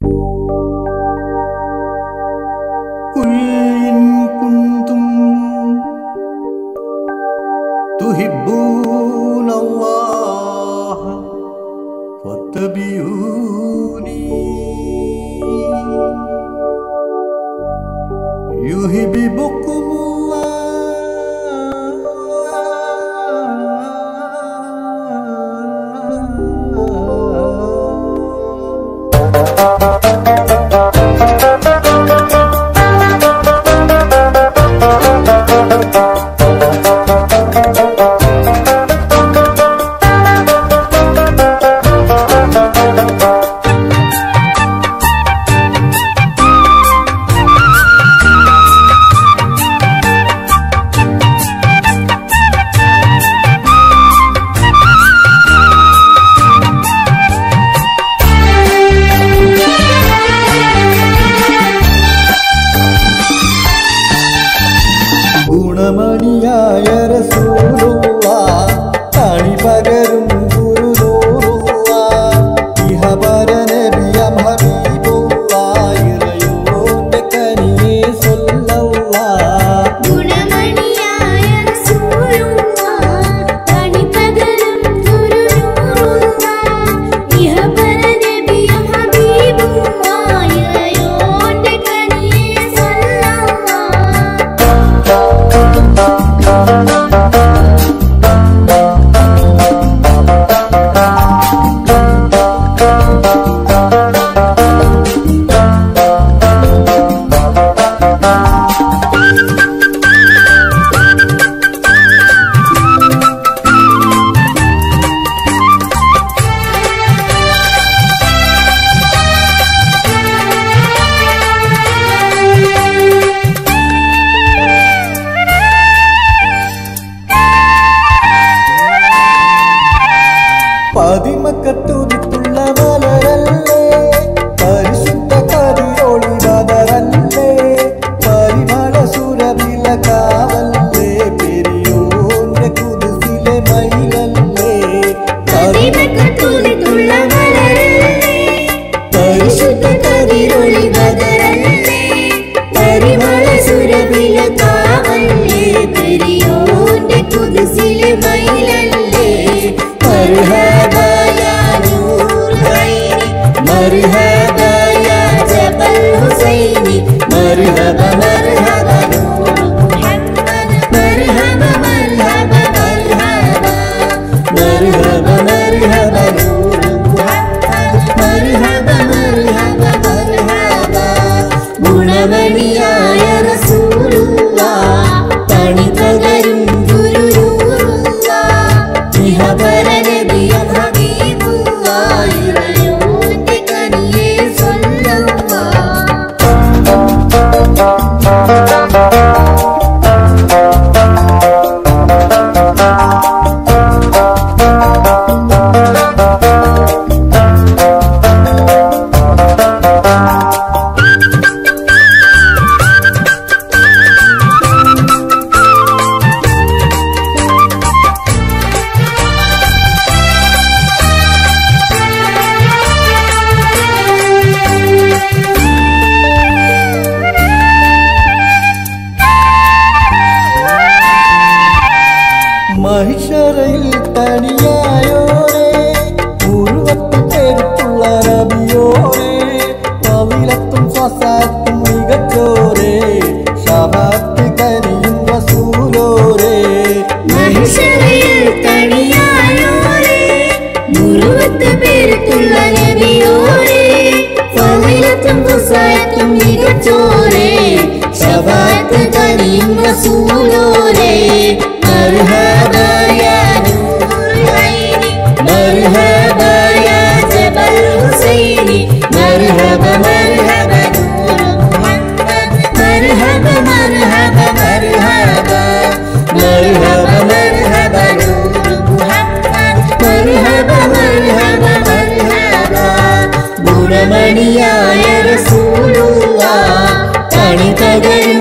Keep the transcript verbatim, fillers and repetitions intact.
قل إن كنتم تحبون الله فاتبعوني يحببكم ഗുണമണിയായ റസൂലുള്ളാഹ് തണി പകരും ഗുരുനൂറുള്ളാഹ് ഇഹബര നബിയ ഹബീബുള്ളാഹ് ഇറയോന്റെ കനിയേ സ്വല്ലല്ലാഹ് ഗുണമണിയായ റസൂലുള്ളാഹ് തണി പകരും ഗുരുനൂറുള്ളാഹ് ഇഹബര നബിയ ഹബീബുള്ളാഹ് ഇറയോന്റെ കനിയേ പതിമക്കത്തുതിത്തുള്ള മലരല്ലേ പരിശുദ്ധ കതിരൊളി ബദറല്ലേ പരിമള സുരഭില കാവല്ലേ പെരിയോന്റെ കുതിസിലെ മയിലല്ലേ പതിമക്കത്തുതിത്തുള്ള മലരല്ലേ പരിശുദ്ധ കതിരൊളി ബദറല്ലേ പരിമള സുരഭില കാവല്ലേ പെരിയോന്റെ കുതിസിലെ മയിലല്ലേ مرحبا يا نور عيني مرحبا يا جبل حسيني مرحبا مرحبا نور محمد مرحبا مرحبا مرحبا مرحبا مرحبا نور محمد مرحبا مرحبا مرحبا ഗുണമണിയായ റസൂലുള്ളാഹ് തണി പകരും ഗുരുനൂറുള്ളാഹ് ഇഹബര നബിയ ഹബീബുള്ളാഹ് ഇറയോന്റെ കനിയേ മഹിഷറയിൽ തനിയായോരേ മുഴുവത്തും പേരുള്ള നബിയോരേ പവിലത്തും സ്വസാത്തും മികച്ചോരേ ശബാത്ത് കരിയും റസൂലോരേ മഹിഷറയിൽ തനിയായോരേ മുഴുവത്തും പേരുള്ള നബിയോരേ പവിലത്തും സ്വസാത്തും മികച്ചോരേ ശബാത്ത് കരിയും റസൂലോരേ مرحبا يا نور عيني مرحبا يا جبل حسيني مرحبا مرحبا نور محمد مرحبا مرحبا مرحبا مرحبا مرحبا نور محمد مرحبا مرحبا مرحبا ഗുണമണിയായ റസൂലുള്ളാഹ് തണി പകരും